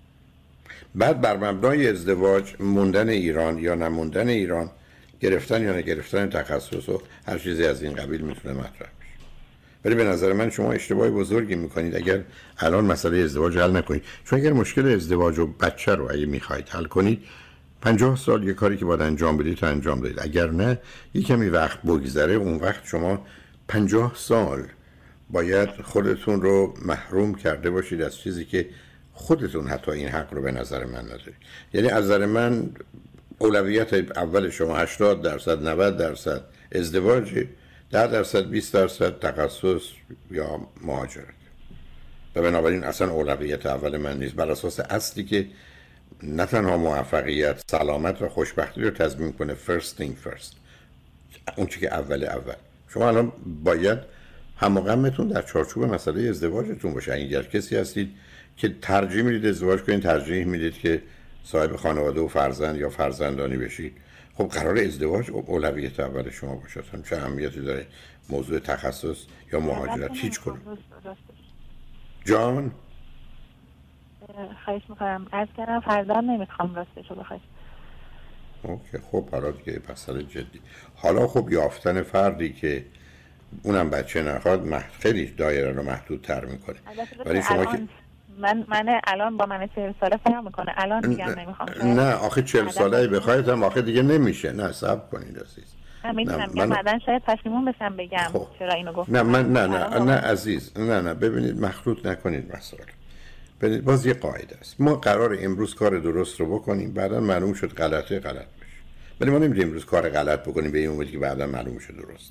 بعد بر مبنای ازدواج موندن ایران یا نموندن ایران، گرفتن یا نگرفتن تخصص و هر چیزی از این قبیل میتونه مطرح بشه. ولی به نظر من شما اشتباه بزرگی میکنید اگر الان مسئله ازدواج حل نکنید. چون اگر مشکل ازدواج و بچه رو اگه میخواید حل کنید، پنجاه سال یه کاری که باید انجام بدید تا انجام بدید. اگر نه یه کمی وقت بگذره، اون وقت شما پنجاه سال باید خودتون رو محروم کرده باشید از چیزی که خودتون حتی این حق رو به نظر من ندارید. یعنی از نظر من اولویت اول شما هشتاد درصد نود درصد ازدواج، ده درصد بیست درصد تخصص یا مهاجرت. و بنابراین اصلا اولویت اول من نیست، بر اساس اصلی که نه تنها موفقیت، سلامت و خوشبختی رو تضمین کنه. first thing first، اون چی که اول اول. شما الان باید همغمتون در چارچوب مسئله ازدواجتون باشه. اگر کسی هستید که ترجیح میدید ازدواج کنید، ترجیح میدید که صاحب خانواده و فرزند یا فرزندانی بشید، خب قرار ازدواج اولویت اول شما باشه. اصلا چه اهمیتی داره موضوع تخصص یا مهاجرت؟ هیچ کنم جان خواهش میکنم از کردم فرزند نمیخوام راستشو بخواید. اوکی خب حالا دیگه مسئله جدی. حالا خب یافتن فردی که اونم بچه نخواد مح... خیلی دایره رو محدود تر میکنه. ولی شما که من من الان با من چهل ساله فهم میکنه الان میگم نمیخوام. نه آخه چهل ساله بخواید هم آخه دیگه نمیشه. نه صبر کنید عزیز. میدونم میگم بعدن شاید پشیمون بشم بگم خب. چرا اینو گفتم. نه من نه نه نه عزیز نه نه ببینید مخلوط نکنید مسائل. ببینید باز یه قاعده است. ما قرار امروز کار درست رو بکنیم، بعدا معلوم شد غلطه غلط بشه. ولی ما نمی‌دونیم امروز کار غلط بکنیم به این امید که بعدا معلوم شه درسته.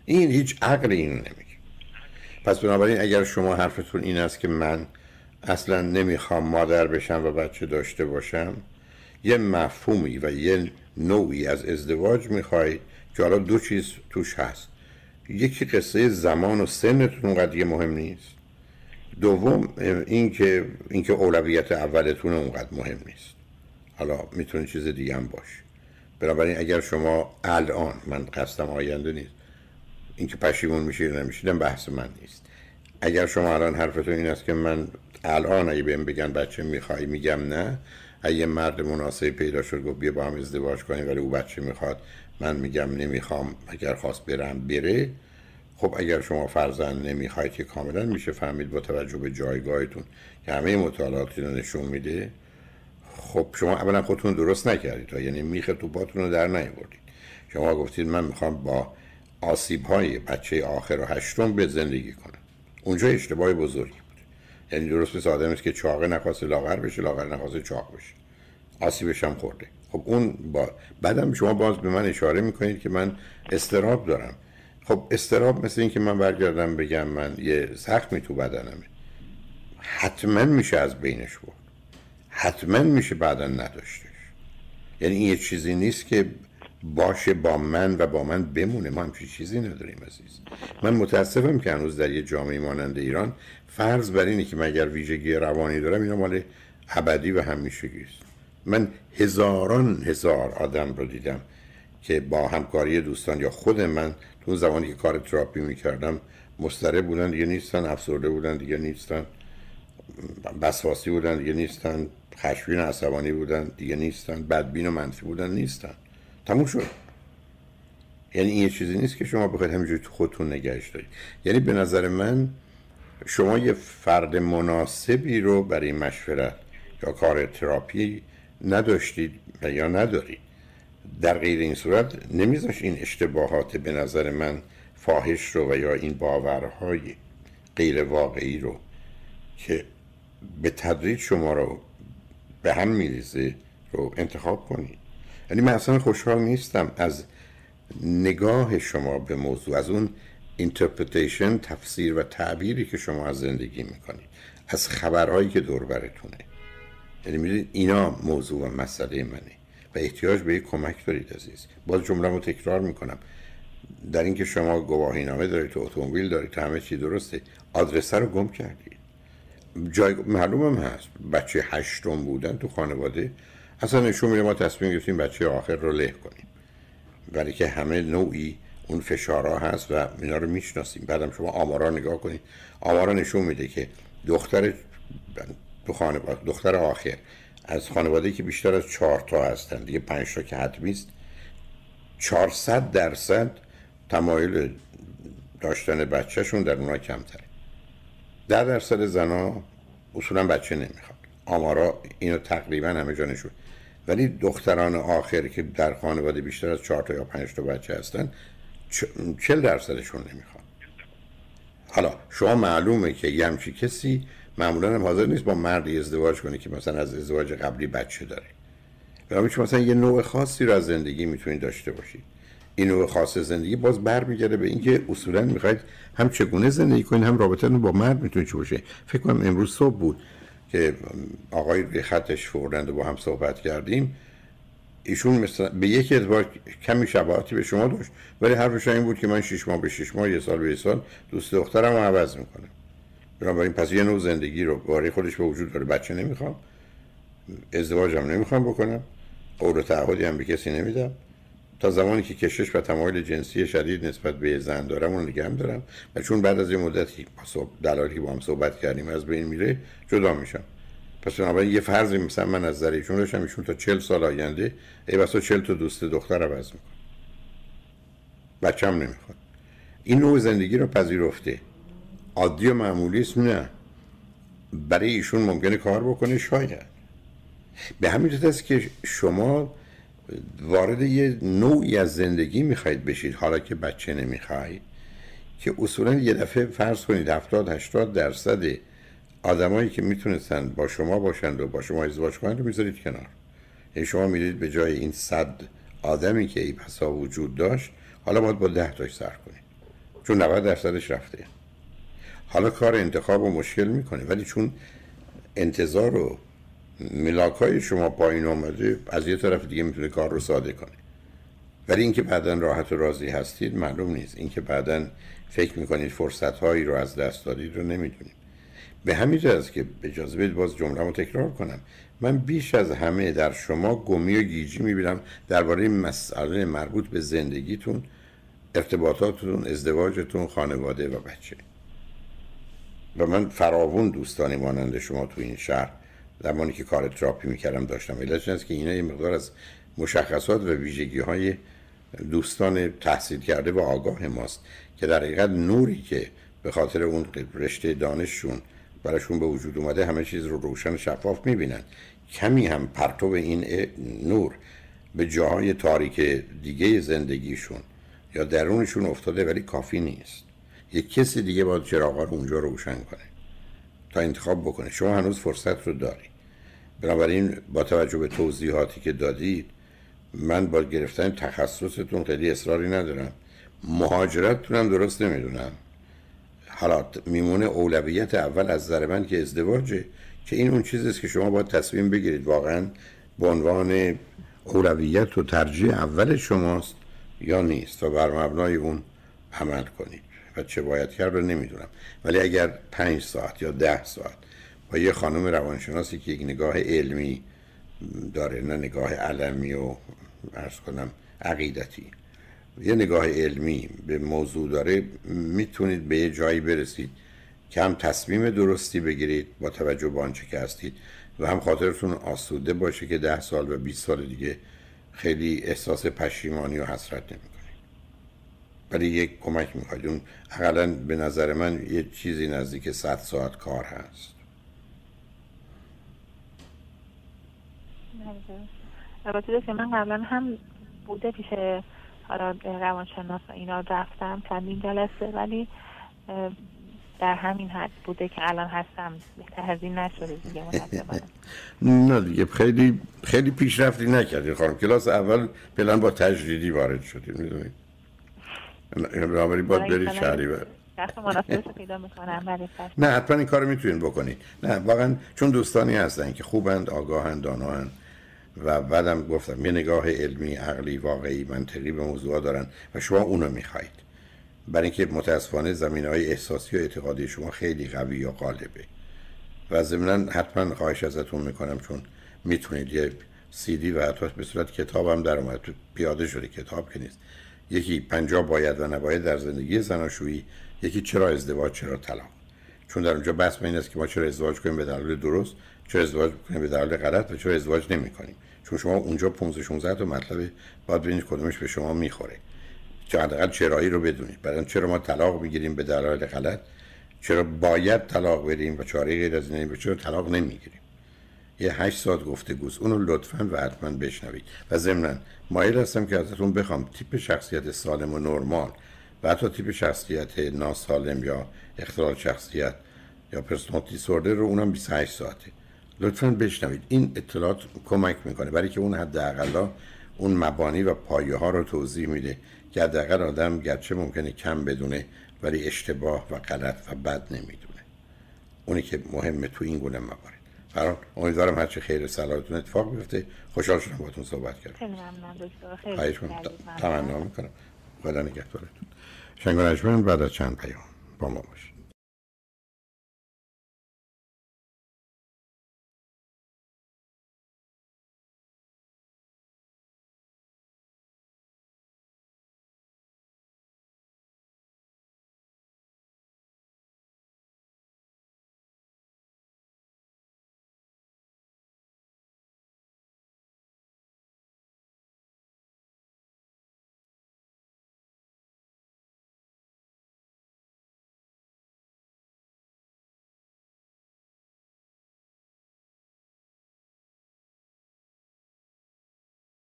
این هیچ عقلی اینو نمیگه. پس بنابراین اگر شما حرفتون این است که من اصلا نمیخوام مادر بشم و بچه داشته باشم، یه مفهومی و یه نوعی از ازدواج میخواید که حالا دو چیز توش هست. یکی قصه زمان و سنتون اونقدر مهم نیست. دوم اینکه اینکه اولویت اولتون اونقدر مهم نیست. حالا میتونه چیز دیگه هم باشه. بنابراین اگر شما الان، من قصدم آینده نیست، اینکه پشیمون میشید نمیشیدم بحث من نیست. اگر شما الان حرفتون این است که من الان اگه بهم بگن بچه میخوای میگم نه، اگه مرد مناسبی پیدا شد گفت بیا با هم ازدواج کنیم ولی او بچه میخواد، من میگم نمیخوام، اگر خواست برم بره. خب اگر شما فرزند نمیخواید که کاملا میشه فهمید با توجه به جایگاهتون که همه مطالعاتی رو نشون میده، خب شما اولا خودتون درست نکردید، یعنی میخ تو پاتون رو در نیاوردید. شما گفتید من میخوام با آسیب‌های بچه آخر و هشتم به زندگی کنم. اونجا اشتباه بزرگی بود. یعنی درست مثل آدمی است که چاقه نخواست لاغر بشه، لاغر نخواست چاق بشه، آسیبش هم خورده. خب اون با بعدم شما باز به من اشاره میکنید که من استراب دارم. خب استراب مثل این که من برگردم بگم من یه زخمی تو بدنمه، حتما میشه از بینش برد، حتما میشه بعدا نداشتش. یعنی این یه چیزی نیست که باشه با من و با من بمونه. ما همچین چیزی نداریم عزیز. من متاسفم که هنوز در یه جامعه مانند ایران فرض بر اینه که من اگر ویژگی روانی دارم اینا مال ابدی و همیشگی است. من هزاران هزار آدم رو دیدم که با همکاری دوستان یا خود من تو اون زمانی که کار تراپی میکردم مضطرب بودن دیگه نیستن، افسرده بودن دیگه نیستن، وسواسی بودن دیگه نیستن، خشمگین و عصبانی بودن دیگه نیستن، بدبین و منفی بودن نیستن. تموم شد. یعنی این یه چیزی نیست که شما بخواید همینجوری تو خودتون نگهش دارید. یعنی به نظر من شما یه فرد مناسبی رو برای مشورت یا کار تراپی نداشتید و یا ندارید. در غیر این صورت نمیذاش این اشتباهات به نظر من فاحش رو و یا این باورهای غیر واقعی رو که به تدریج شما رو به هم میریزه رو انتخاب کنید. یعنی من اصلا خوشحال نیستم از نگاه شما به موضوع، از اون اینترپریتیشن، تفسیر و تعبیری که شما از زندگی میکنید، از خبرهایی که دور برتونه. یعنی میدونید اینا موضوع و مسئله منه و احتیاج به یک کمک دارید عزیز. باز جمله رو تکرار میکنم، در اینکه شما گواهی نامه دارید، تو اتومبیل دارید، همه چی درسته، آدرس رو گم کردید. جای معلومم هست بچه هشتم بودن تو خانواده اصلا نشون میده ما تصمیم گرفتیم بچه آخر رو له کنیم، ولی که همه نوعی اون فشارها هست و اینا رو میشناسیم. بعدم شما آمارا نگاه کنید، آمارا نشون میده که دختر تو خانواده، دختر آخر از خانواده که بیشتر از چهار تا هستن دیگه، پنج تا که حتمی است، چهارصد درصد تمایل داشتن بچهشون در اونها کمتره. ده درصد زنا اصولا بچه نمیخواد. آمارا اینو تقریبا همه جا نشون. ولی دختران آخر که در خانواده بیشتر از چهار تا یا پنج تا بچه هستن، چهل درصدشون نمیخواد. حالا شما معلومه که یه همچی کسی معمولا هم حاضر نیست با مردی ازدواج کنه که مثلا از ازدواج قبلی بچه داره. برای چون مثلا یه نوع خاصی رو از زندگی میتونید داشته باشید. این نوع خاص زندگی باز برمیگرده به اینکه اصولا میخواید هم چگونه زندگی کنید، هم رابطه‌تون با مرد میتونه چه باشه. فکر کنم امروز صبح بود که آقای روی خطش فوردند و با هم صحبت کردیم. ایشون مثلا به یک اعتبار کمی شباهتی به شما داشت، ولی حرفش این بود که من شش ماه به شش ماه، یه سال به یه سال دوست دخترم رو عوض میکنم. بنابراین پس یه نوع زندگی رو برای خودش به وجود داره. بچه نمیخوام، ازدواجم نمیخوام بکنم، قول و تعهدی هم به کسی نمیدم، تا زمانی که کشش و تمایل جنسی شدید نسبت به زن دارم اون نگه هم دارم و چون بعد از یه مدتی دلالی با هم صحبت کردیم از بین میره جدا میشم. پس بنابراین یه فرضی مثلا من از نظر ایشون داشتم، ایشون تا چهل سال آینده ای بسا چهل تا دوست دختر عوض میکنه، بچه‌م نمیخواد. این نوع زندگی رو پذیرفته، عادی و معمولی است. نه، برای ایشون ممکنه کار بکنه، شاید. به همین جهت است که شما وارد یه نوعی از زندگی میخواید بشید حالا که بچه نمیخواید، که اصولا یه دفعه فرض کنید هفتاد هشتاد درصد آدمایی که میتونستن با شما باشند و با شما ازدواج کنند رو میذارید کنار. یعنی شما میرید به جای این صد آدمی که ای بسا وجود داشت، حالا باید با ده تاش سر کنید. چون نود درصدش رفته. حالا کار انتخاب و مشکل میکنه، ولی چون انتظار و ملاکای شما پایین آمده، از یه طرف دیگه میتونه کار رو ساده کنه. ولی اینکه بعداً راحت و راضی هستید معلوم نیست. اینکه بعداً فکر میکنید فرصت هایی رو از دست دادید رو نمیدونید. به همین جهت است که اجازه بدید باز جمله رو تکرار کنم. من بیش از همه در شما گمی و گیجی میبینم درباره مسئله مربوط به زندگیتون، ارتباطاتتون، ازدواجتون، خانواده و بچه. و من فراوون دوستانی مانند شما تو این شهر زمانی که کار تراپی میکردم داشتم. علتش این است که اینا یه مقدار از مشخصات و ویژگی های دوستان تحصیل کرده و آگاه ماست که در حقیقت نوری که به خاطر اون رشته دانششون براشون به وجود اومده همه چیز رو روشن شفاف میبینن. کمی هم پرتو این نور به جاهای تاریک دیگه زندگیشون یا درونشون افتاده، ولی کافی نیست. یک کسی دیگه باید چراغا رو اونجا روشن کنه تا انتخاب بکنه. شما هنوز فرصت رو داری. بنابراین با توجه به توضیحاتی که دادید، من با گرفتن تخصصتون خیلی اصراری ندارم. مهاجرتتون هم درست نمیدونم. حالا میمونه اولویت اول از نظر من که ازدواجه، که این اون چیزیست که شما باید تصمیم بگیرید واقعا به عنوان اولویت و ترجیح اول شماست یا نیست و بر مبنای اون عمل کنید. و چه باید کرد رو نمیدونم، ولی اگر پنج ساعت یا ده ساعت با یه خانم روانشناسی که یک نگاه علمی داره، نه نگاه علمی و عرض کنم عقیدتی، یه نگاه علمی به موضوع داره، میتونید به یه جایی برسید که هم تصمیم درستی بگیرید با توجه به آنچه که هستید و هم خاطرتون آسوده باشه که ده سال و بیست سال دیگه خیلی احساس پشیمانی و حسرت نمیکنید. ولی یک کمک میخواید. اون حداقل به نظر من یه چیزی نزدیک صد ساعت کار هست. البته که من قبلا هم بوده پیش حالا روانشناس و اینا رفتم چندین جلسه، ولی در همین حد بوده که الان هستم، بهتر از این نشده دیگه متأسفانه. نه دیگه خیلی خیلی پیشرفتی نکردید خانم. کلاس اول پلن با تجدیدی وارد شدید، میدونید. بنابراین باید برید شهری و دست مناسبش پیدا میکنم. نه حتما این کارو میتونید بکنید. نه واقعا چون دوستانی هستن که خوبند، آگاهند، داناهند و بعدم گفتم یه نگاه علمی، عقلی، واقعی، منطقی به موضوع دارن و شما اونو میخواید. برای اینکه متاسفانه زمینه‌های احساسی و اعتقادی شما خیلی قوی و غالبه. و ضمناً حتما خواهش ازتون میکنم، چون میتونید یه سی دی و حتی به صورت کتاب هم در اومد، پیاده شده، کتاب که نیست، یکی پنجاه باید و نباید در زندگی زناشویی، یکی چرا ازدواج، چرا طلاق. چون در اونجا بحث این است که ما چرا ازدواج کنیم به دلایل درست، چرا ازدواج کنیم به دلایل غلط و چرا ازدواج نمی‌کنیم. چون شما اونجا پانزده شانزده تا مطلب باید ببینید کدومش به شما میخوره. چه حداقل چرایی رو بدونید. بعدن چرا ما طلاق میگیریم به دلایل غلط، چرا باید طلاق بدیم و چاره غیر از این، و چرا طلاق نمیگیریم. یه هشت ساعت گفتگوست، اونو لطفاً و حتما بشنوید. و ضمناً مایل هستم که ازتون بخوام تیپ شخصیت سالم و نرمال و حتی تیپ شخصیت ناسالم یا اختلال شخصیت یا پرسونالیتی دیسوردر رو اونم بیست و هشت ساعته. لطفاً بشنوید. این اطلاعات کمک میکنه برای که اون حداقل اون مبانی و پایه ها رو توضیح میده که حداقل آدم گرچه ممکنه کم بدونه ولی اشتباه و غلط و بد نمیدونه. اونی که مهمه تو این گونه موارد. برای امیدوارم هرچی خیر صلاحتون اتفاق بیفته. خوشحال شدم باهاتون صحبت کردم. خیلی ممنون دکتر. خیلی تمنا میکنم. خدا نگهدارتون. شنگ و نجمن بعد از چند پیام با ما باشید.